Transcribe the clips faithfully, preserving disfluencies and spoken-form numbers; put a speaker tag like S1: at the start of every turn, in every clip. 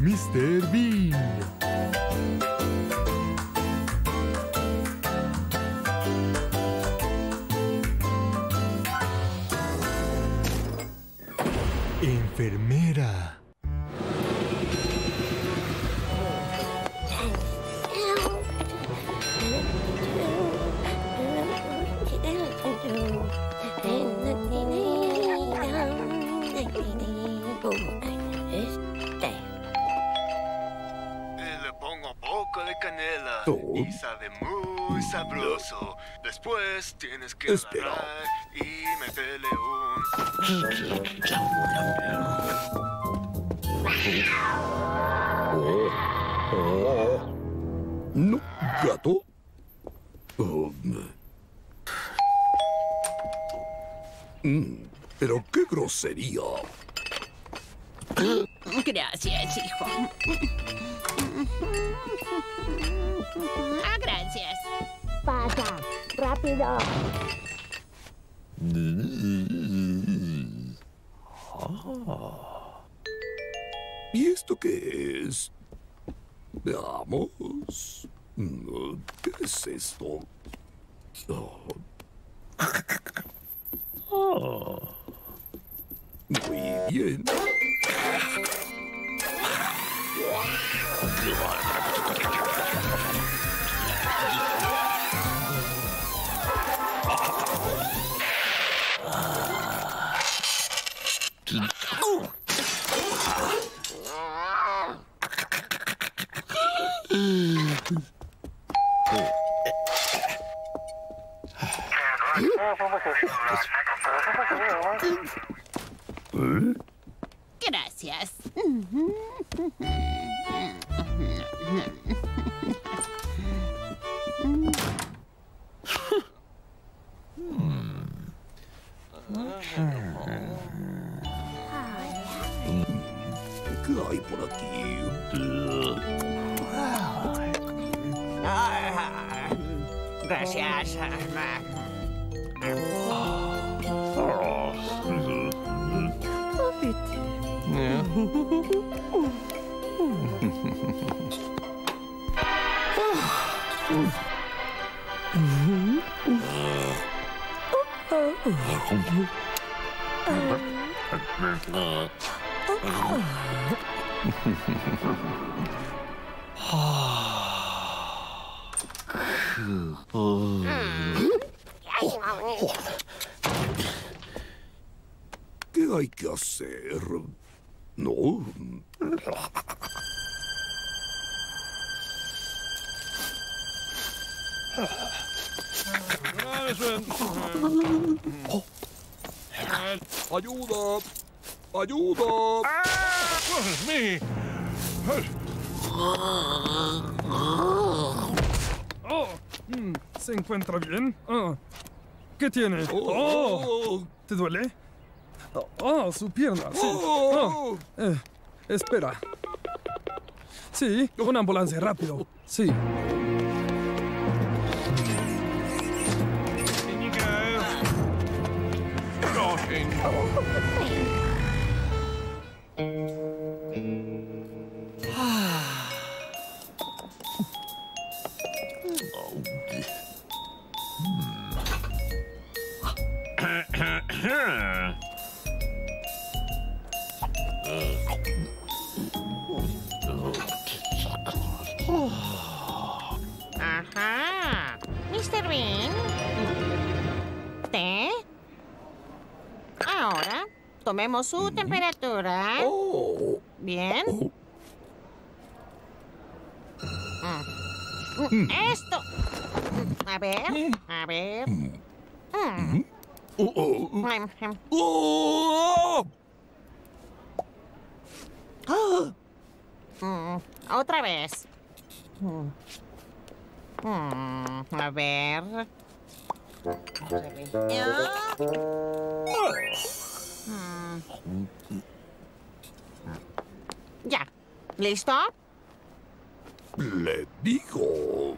S1: mister Bean. Enfermera.
S2: Le pongo poco de canela
S3: Oh.
S2: y sabe muy sabroso. Después tienes que
S3: Espera.
S2: agarrar y meterle un...
S3: Oh, oh. No, gato. Oh. Mm, pero qué grosería.
S4: Gracias, hijo. Ah, gracias.
S5: Pasa, rápido.
S3: ¿Y esto qué es? Veamos. Mm, ¿Qué es esto? Oh. Muy bien.
S4: Gracias.
S3: ¿Qué hay por aquí?
S6: Gracias.
S3: ¿Qué hay que hacer? No. ¡Ayuda! ¡Ayuda!
S1: Oh, mm, ¿se encuentra bien? Ah, ¿qué tiene?
S3: Oh.
S1: Oh, ¿te duele? Oh, oh, su pierna, sí.
S3: Oh.
S1: Ah, eh, espera. Sí, una ambulancia, rápido. Sí.
S4: Ajá. mister Bean. ¿Té? Ahora, tomemos su temperatura.
S3: Oh.
S4: Bien.
S3: Oh.
S4: Mm. Esto. A ver, a ver. Mm.
S3: Oh, oh.
S4: Mm, mm.
S3: Oh.
S4: Mm, Otra vez. Mm. Mm, A ver. Mm. Ya. ¿Listo?
S3: Le digo.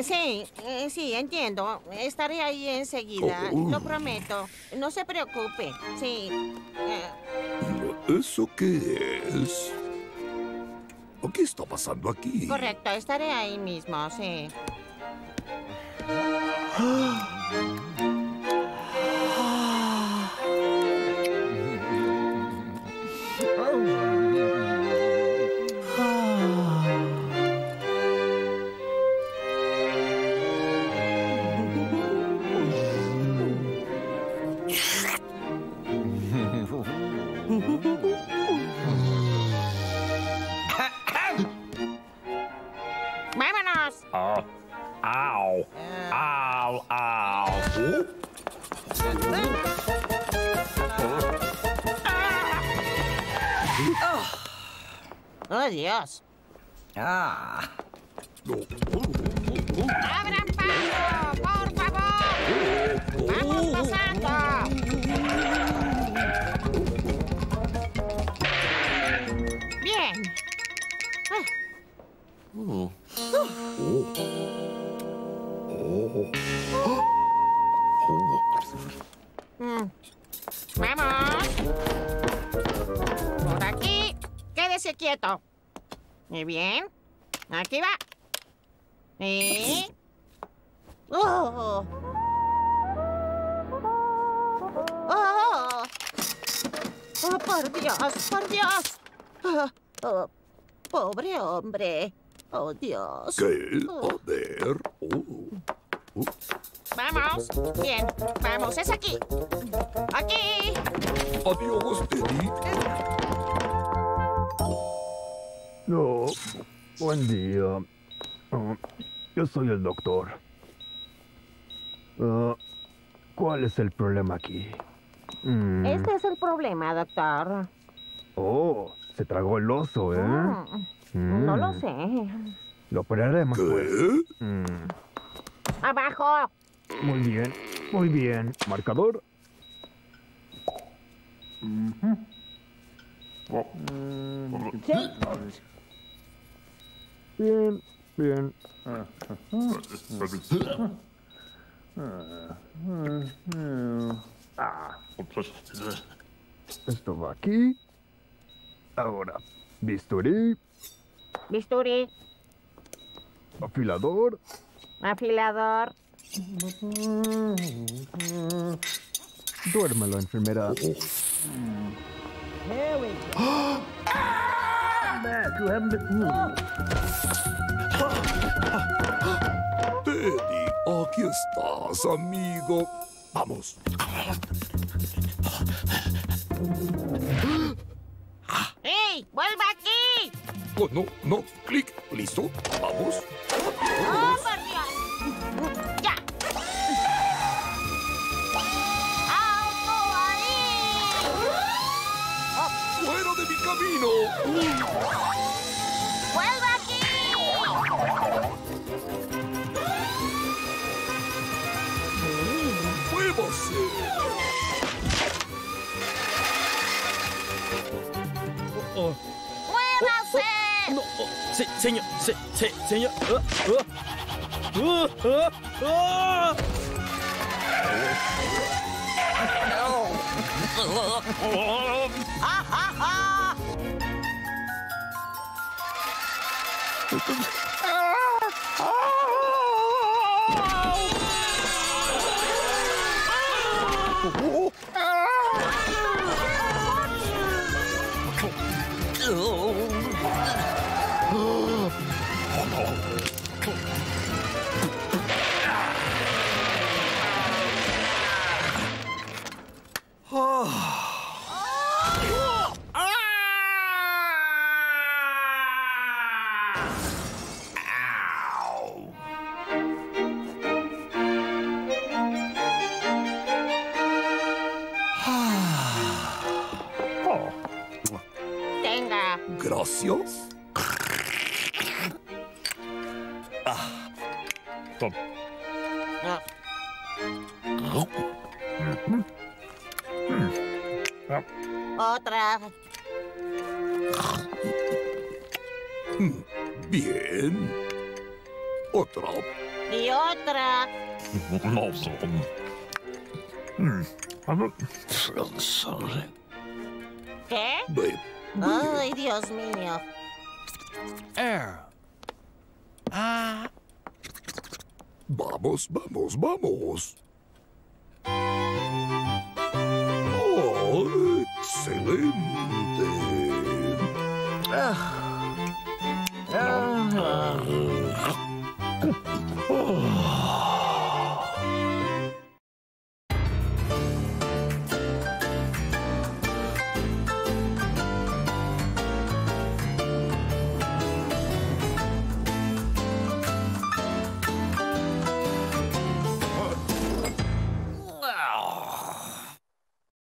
S4: Eh, sí, eh, sí, entiendo. Estaré ahí enseguida,
S3: Oh.
S4: lo prometo. No se preocupe. Sí. Eh,
S3: ¿Eso qué es? ¿Qué está pasando aquí?
S4: correcto, estaré ahí mismo, sí. ¡Vámonos!
S3: Ah. Au. Au, au.
S4: ¡Oh, Dios!
S6: Ah.
S4: ¡Abran paso! ¡Por favor! ¡Vamos pasando! Bien. Mm. ¡Vamos! Por aquí. Quédese quieto. Muy bien. Aquí va. Y... ¡Oh! ¡Oh! ¡Oh, por Dios! ¡Por Dios! Oh, oh, pobre hombre. ¡Oh, Dios!
S3: ¿Qué? A ver. Oh.
S4: ¡Vamos! Bien. ¡Vamos! ¡Es aquí! ¡Aquí!
S3: Adiós, Teddy.
S7: No, buen día. Ah, yo soy el doctor. Ah, ¿cuál es el problema aquí? Mm,
S4: Este es el problema, doctor.
S7: Oh, se tragó el oso, ¿eh?
S4: Mm, No lo
S7: Mm,
S4: sé.
S7: Lo operaré más fuerte.
S3: ¿Qué?
S7: Mm,
S4: ¡Abajo!
S7: muy bien, muy bien. Marcador. Bien, bien. Ah, esto va aquí. Ahora, bisturí,
S4: Bisturí,
S7: afilador.
S4: afilador.
S7: Duérmelo, enfermera.
S3: Teddy, aquí estás, amigo. Vamos.
S4: ¡Ey! ¡Vuelva aquí!
S3: Oh, no, no. Clic. ¿Listo? Vamos.
S4: ¡Oh, por Dios! ¡Ya! ¡Alto ahí!
S3: ¡Fuera de mi camino!
S4: ¡Vuelva aquí!
S3: ¡Muévase!
S1: Oh,
S4: ¡Muévase!
S1: no, oh, se- señor, se- se- señor. Uh, uh, uh, uh, uh.
S4: ¡Ah, ah, ah! Tenga.
S3: Gracias.
S4: Otra.
S3: Bien. Otra.
S4: Y otra. ¿Qué?
S3: Ve.
S4: Ay, Dios mío.
S6: Air. Ah.
S3: Vamos, vamos, vamos. Oh, excelente.
S4: Ugh.